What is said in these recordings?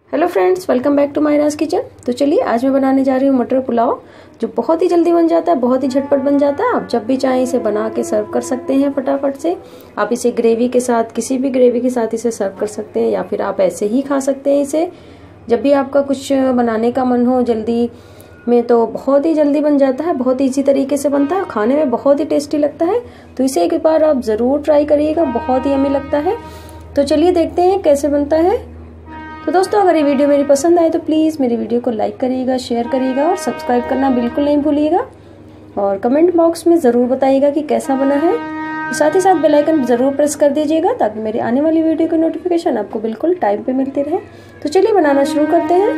Hello friends, welcome back to Mahiraj kitchen. तो चलिए आज मैं बनाने जा रही हूँ मटर पुलाव, जो बहुत ही जल्दी बन जाता है, बहुत ही झटपट बन जाता है। आप जब भी चाहें इसे बना के सर्व कर सकते हैं फटाफट से। आप इसे ग्रेवी के साथ, किसी भी ग्रेवी के साथ इसे सर्व कर सकते हैं, या फिर आप ऐसे ही खा सकते हैं इसे। जब भी आपका कुछ बनाने का मन हो जल्दी में, तो बहुत ही जल्दी बन जाता है, बहुत ईजी तरीके से बनता है, खाने में बहुत ही टेस्टी लगता है। तो इसे एक बार आप ज़रूर ट्राई करिएगा, बहुत ही यम्मी लगता है। तो चलिए देखते हैं कैसे बनता है। तो दोस्तों, अगर ये वीडियो मेरी पसंद आए तो प्लीज़ मेरी वीडियो को लाइक करिएगा, शेयर करिएगा और सब्सक्राइब करना बिल्कुल नहीं भूलिएगा। और कमेंट बॉक्स में ज़रूर बताइएगा कि कैसा बना है। साथ ही साथ बेल आइकन ज़रूर प्रेस कर दीजिएगा, ताकि मेरी आने वाली वीडियो की नोटिफिकेशन आपको बिल्कुल टाइम पे मिलती रहे। तो चलिए बनाना शुरू करते हैं।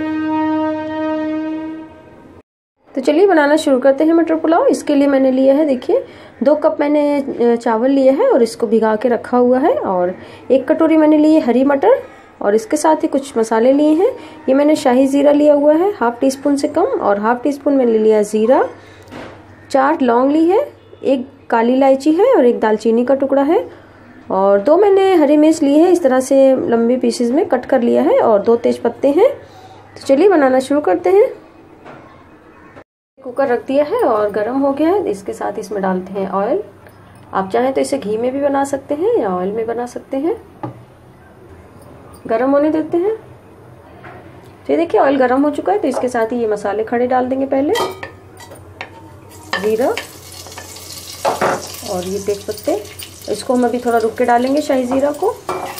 मटर पुलाव। इसके लिए मैंने लिया है, देखिए 2 कप मैंने चावल लिए हैं और इसको भिगा के रखा हुआ है। और 1 कटोरी मैंने ली है हरी मटर, और इसके साथ ही कुछ मसाले लिए हैं। ये मैंने शाही ज़ीरा लिया हुआ है, 1/2 टीस्पून से कम, और 1/2 टीस्पून मैंने लिया ज़ीरा। 4 लौंग ली है, 1 काली इलायची है और 1 दालचीनी का टुकड़ा है। और 2 मैंने हरी मिर्च ली है, इस तरह से लंबे पीसेस में कट कर लिया है, और 2 तेज पत्ते हैं। तो चलिए बनाना शुरू करते हैं। कुकर रख दिया है और गर्म हो गया है। इसके साथ इसमें डालते हैं ऑयल। आप चाहें तो इसे घी में भी बना सकते हैं या ऑयल में बना सकते हैं। गरम होने देते हैं। तो देखिए ऑयल गरम हो चुका है। तो इसके साथ ही ये मसाले खड़े डाल देंगे। पहले जीरा और ये तेज पत्ते, इसको हम अभी थोड़ा रुक के डालेंगे, शाही जीरा को।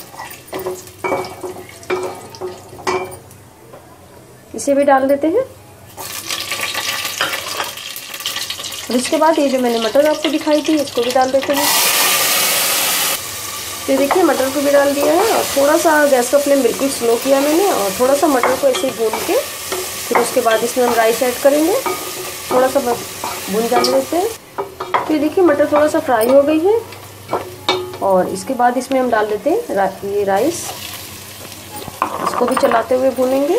इसे भी डाल देते हैं। और इसके बाद ये जो मैंने मटर आपको दिखाई थी, इसको भी डाल देते हैं। तो देखिए मटर को भी डाल दिया है, और थोड़ा सा गैस का फ्लेम बिल्कुल स्लो किया मैंने, और थोड़ा सा मटर को ऐसे भून के फिर उसके बाद इसमें हम राइस ऐड करेंगे। थोड़ा सा भून जाने देते हैं। तो ये देखिए मटर थोड़ा सा फ्राई हो गई है, और इसके बाद इसमें हम डाल देते हैं ये राइस। इसको भी चलाते हुए भूनेंगे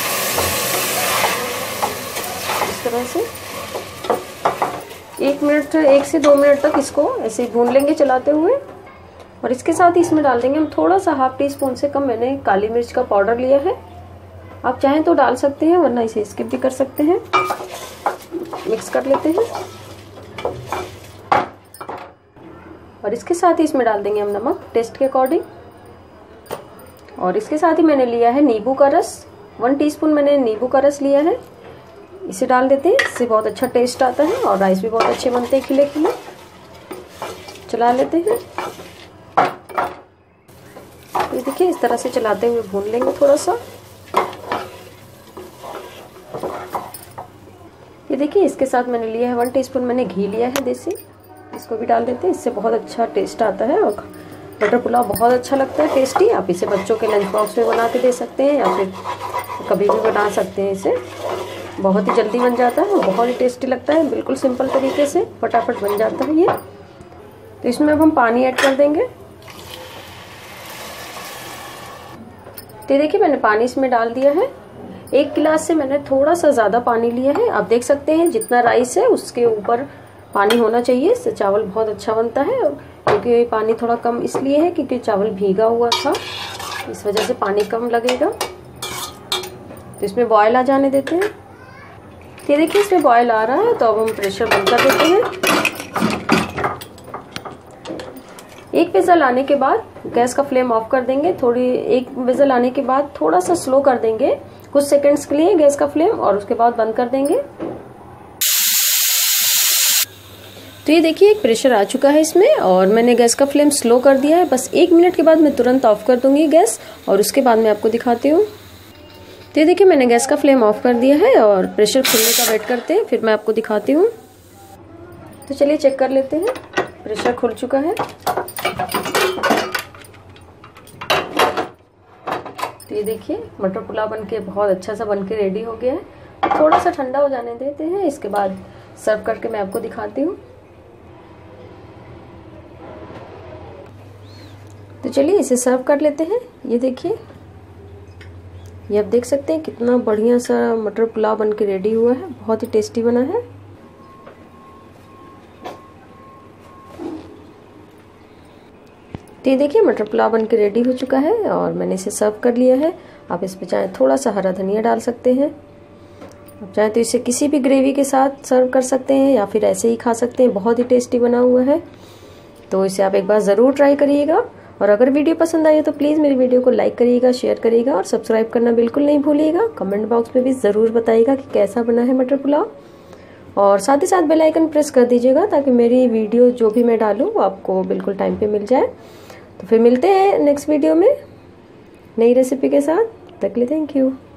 इस तरह से। 1 से 2 मिनट तक इसको ऐसे ही भून लेंगे चलाते हुए। और इसके साथ ही इसमें डाल देंगे हम थोड़ा सा 1/2 टीस्पून से कम मैंने काली मिर्च का पाउडर लिया है। आप चाहें तो डाल सकते हैं, वरना इसे स्किप भी कर सकते हैं। मिक्स कर लेते हैं। और इसके साथ ही इसमें डाल देंगे हम नमक टेस्ट के अकॉर्डिंग। और इसके साथ ही मैंने लिया है नींबू का रस, 1 टीस्पून मैंने नींबू का रस लिया है। इसे डाल देते हैं, इससे बहुत अच्छा टेस्ट आता है और राइस भी बहुत अच्छे बनते हैं, खिले खिले। चला लेते हैं। ये देखिए इस तरह से चलाते हुए भून लेंगे थोड़ा सा। ये देखिए इसके साथ मैंने लिया है 1 टीस्पून मैंने घी लिया है देसी। इसको भी डाल देते हैं, इससे बहुत अच्छा टेस्ट आता है और मटर पुलाव बहुत अच्छा लगता है, टेस्टी। आप इसे बच्चों के लंच बॉक्स में बना के दे सकते हैं, या फिर कभी भी बना सकते हैं इसे। बहुत ही जल्दी बन जाता है और बहुत ही टेस्टी लगता है, बिल्कुल सिंपल तरीके से फटाफट बन जाता है ये। तो इसमें अब हम पानी ऐड कर देंगे। तो देखिए मैंने पानी इसमें डाल दिया है। 1 गिलास से मैंने थोड़ा सा ज़्यादा पानी लिया है। आप देख सकते हैं जितना राइस है उसके ऊपर पानी होना चाहिए, इससे चावल बहुत अच्छा बनता है। क्योंकि पानी थोड़ा कम इसलिए है क्योंकि चावल भीगा हुआ था, इस वजह से पानी कम लगेगा। तो इसमें बॉयल आ जाने देते हैं। तो देखिए इसमें बॉयल आ रहा है, तो अब हम प्रेशर बंद कर देते हैं। 1 विज़ल आने के बाद गैस का फ्लेम ऑफ कर देंगे। 1 विज़ल आने के बाद थोड़ा सा स्लो कर देंगे कुछ सेकंड्स के लिए गैस का फ्लेम, और उसके बाद बंद कर देंगे। तो ये देखिए एक प्रेशर आ चुका है इसमें, और मैंने गैस का फ्लेम स्लो कर दिया है। बस 1 मिनट के बाद मैं तुरंत ऑफ कर दूंगी गैस, और उसके बाद मैं आपको दिखाती हूँ। तो ये देखिए मैंने गैस का फ्लेम ऑफ कर दिया है, और प्रेशर खुलने का वेट करते हैं, फिर मैं आपको दिखाती हूँ। तो चलिए चेक कर लेते हैं। प्रेशर खुल चुका है। तो ये देखिए मटर पुलाव बनके बहुत अच्छा सा बनके रेडी हो गया है। थोड़ा सा ठंडा हो जाने देते हैं, इसके बाद सर्व करके मैं आपको दिखाती हूँ। तो चलिए इसे सर्व कर लेते हैं। ये देखिए, ये आप देख सकते हैं कितना बढ़िया सा मटर पुलाव बनके रेडी हुआ है, बहुत ही टेस्टी बना है। तो ये देखिए मटर पुलाव बन के रेडी हो चुका है और मैंने इसे सर्व कर लिया है। आप इस पे चाहे थोड़ा सा हरा धनिया डाल सकते हैं। आप चाहे तो इसे किसी भी ग्रेवी के साथ सर्व कर सकते हैं या फिर ऐसे ही खा सकते हैं। बहुत ही टेस्टी बना हुआ है, तो इसे आप एक बार ज़रूर ट्राई करिएगा। और अगर वीडियो पसंद आई तो प्लीज़ मेरी वीडियो को लाइक करिएगा, शेयर करिएगा और सब्सक्राइब करना बिल्कुल नहीं भूलिएगा। कमेंट बॉक्स में भी ज़रूर बताइएगा कि कैसा बना है मटर पुलाव, और साथ ही साथ बेल आइकन प्रेस कर दीजिएगा ताकि मेरी वीडियो जो भी मैं डालूँ वो आपको बिल्कुल टाइम पे मिल जाए। तो फिर मिलते हैं नेक्स्ट वीडियो में नई रेसिपी के साथ। तब तक के लिए थैंक यू।